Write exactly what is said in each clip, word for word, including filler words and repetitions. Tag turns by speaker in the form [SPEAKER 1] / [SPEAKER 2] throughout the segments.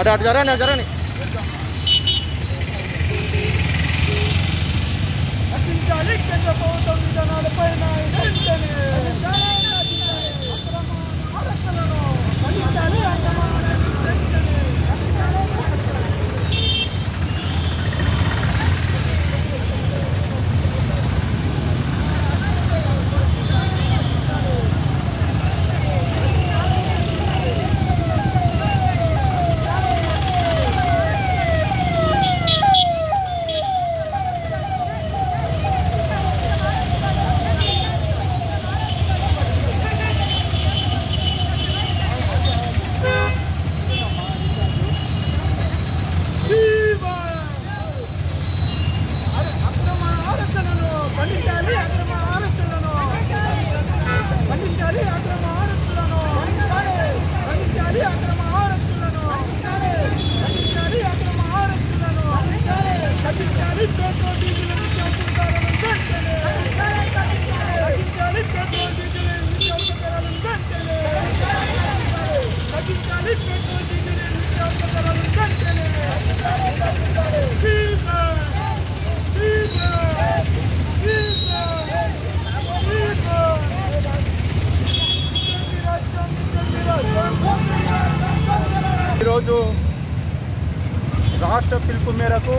[SPEAKER 1] అటు అటు జరగండి జరగండి
[SPEAKER 2] రక్షించాలి కేంద్ర ప్రభుత్వం విధానాలపైన వెంటనే అరెస్టులను ఖండించాలి వెంటనే ఈరోజు రాష్ట్ర పిలుపు మేరకు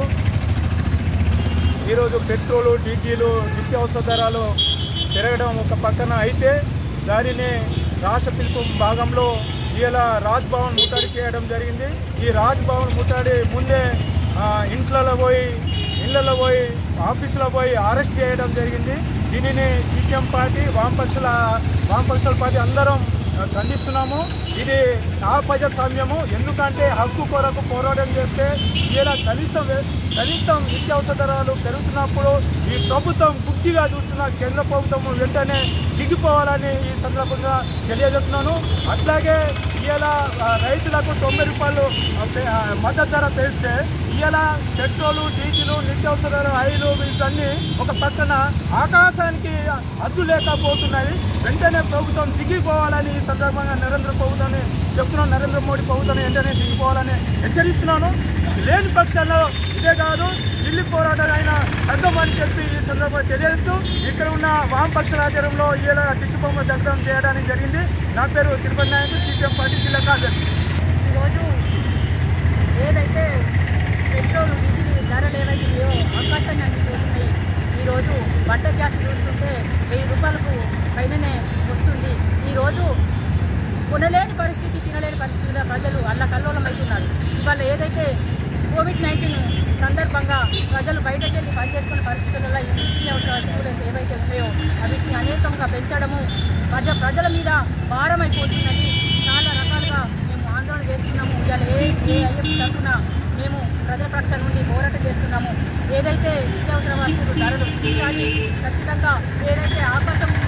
[SPEAKER 2] ఈరోజు పెట్రోలు డీజిలు నిత్యావసర ధరలు పెరగడం ఒక పక్కన అయితే దానిని రాష్ట్ర పిలుపు భాగంలో ఇలా రాజ్ భవన్ ముట్టడి చేయడం జరిగింది. ఈ రాజ్ భవన్ ముట్టడి ముందే ఇంట్లలో పోయి ఇళ్లలో పోయి ఆఫీసులో పోయి అరెస్ట్ చేయడం జరిగింది. దీనిని సీపీఎం పార్టీ వామపక్షాల వామపక్షాల పార్టీ అందరం ఖండిస్తున్నాము. ఇది అప్రజాస్వామ్యము. ఎందుకంటే హక్కు కొరకు పోరాటం చేస్తే ఇలా కనీసం కనీసం నిత్యావసర ధరలు పెరుగుతున్నప్పుడు ఈ ప్రభుత్వం గుడ్డిగా చూస్తున్న కేంద్ర ప్రభుత్వం వెంటనే దిగిపోవాలని ఈ సందర్భంగా తెలియజేస్తున్నాను. అట్లాగే ఇలా రైతులకు తొంభై రూపాయలు మద్దతు ధర పెంచితే ఇలా పెట్రోలు డీజిలు నిత్యావసర ఆయిల్ వీటన్నీ ఒక పక్కన ఆకాశానికి అద్దు లేకపోతున్నాయి. వెంటనే ప్రభుత్వం దిగిపోవాలని ఈ సందర్భంగా నరేంద్ర ప్రభుత్వాన్ని చెప్తున్నాను. నరేంద్ర మోడీ ప్రభుత్వాన్ని వెంటనే దిగిపోవాలని హెచ్చరిస్తున్నాను. లేని పక్షాల్లో ఇదే కాదు ఢిల్లీ పోరాటాలు అయినా అర్థమని చెప్పి ఈ సందర్భంగా తెలియజేస్తూ ఇక్కడ ఉన్న వామపక్షాల ఆధ్వర్యంలో ఇలా దిక్కుబొమ్మ దగ్ధం చేయడానికి జరిగింది. నా పేరు తిరుపతి నాయకు, సీపీఎం పార్టీ జిల్లా కార్యదర్శి.
[SPEAKER 3] ఈరోజు ఏదైతే పెట్రోల్ డీజిల్ ధరలు ఏవైతే ఆకాశాన్ని అందిపోతున్నాయి. ఈరోజు వంట గ్యాస్ చూస్తుంటే వెయ్యి రూపాయలకు పైననే వస్తుంది. ఈరోజు కొనలేని పరిస్థితి, తినలేని పరిస్థితిలో ప్రజలు అల్లకల్లోలం అవుతున్నారు. ఇవాళ ఏదైతే కోవిడ్ నైన్టీన్ సందర్భంగా ప్రజలు బయటకు వెళ్ళి పనిచేసుకునే పరిస్థితులలో ఈ నిత్యావసర వస్తువులు ఏవైతే ఉన్నాయో వీటిని అనేకంగా పెంచడము ప్రజ ప్రజల మీద భారమైపోతున్నది. చాలా రకాలుగా మేము ఆందోళన చేస్తున్నాము. ఇవాళ ఏ ఏ ఐఎఫ్ తరఫున మేము ప్రజల పక్షాల నుండి పోరాటం చేస్తున్నాము. ఏదైతే నిత్యావసర వస్తువులు ధరలు పెంచాలి, ఖచ్చితంగా ఏదైతే ఆకాశం